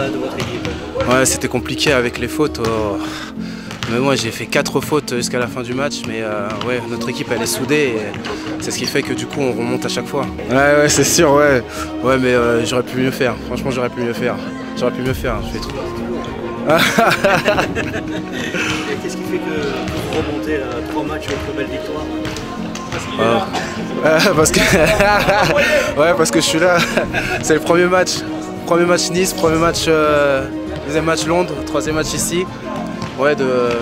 de votre équipe? Ouais, c'était compliqué avec les fautes. Mais moi j'ai fait 4 fautes jusqu'à la fin du match, mais ouais, notre équipe elle est soudée et c'est ce qui fait que du coup on remonte à chaque fois. Ouais, c'est sûr, ouais. Ouais, mais j'aurais pu mieux faire. Franchement, j'aurais pu mieux faire. J'aurais pu mieux faire, je fais trop. Et qu'est-ce qui fait que vous remontez 3 matchs avec une belle victoire? Parce que je suis là. C'est le premier match. Premier match Nice, premier match, deuxième match Londres, troisième match ici. Ouais,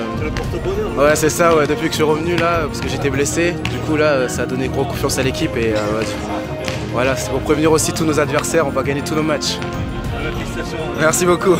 ouais, c'est ça, ouais, depuis que je suis revenu là, parce que j'étais blessé, du coup là ça a donné gros confiance à l'équipe et ouais, voilà, c'est pour prévenir aussi tous nos adversaires, on va gagner tous nos matchs. Merci beaucoup.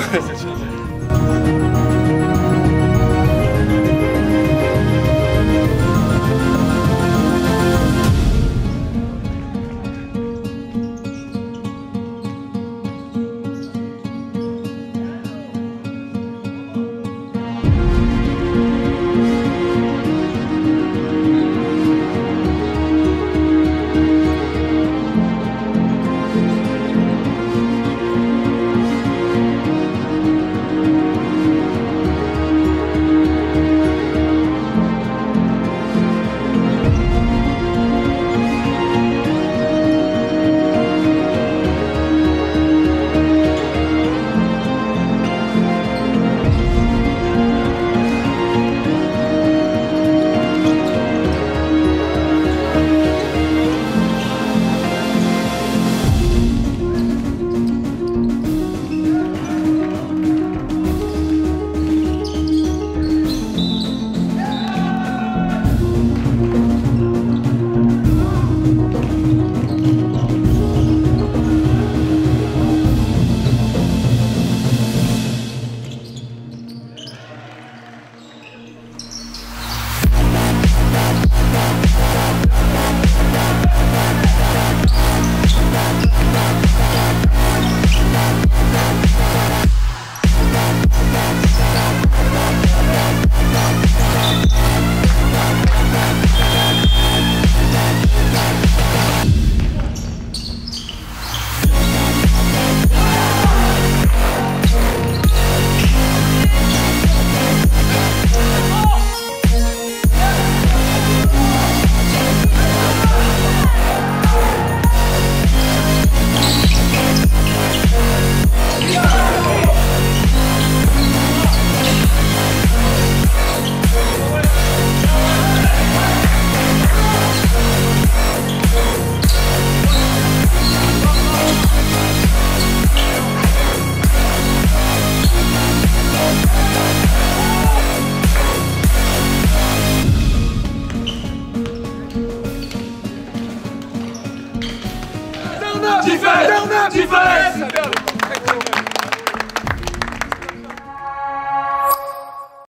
Defense! Defense!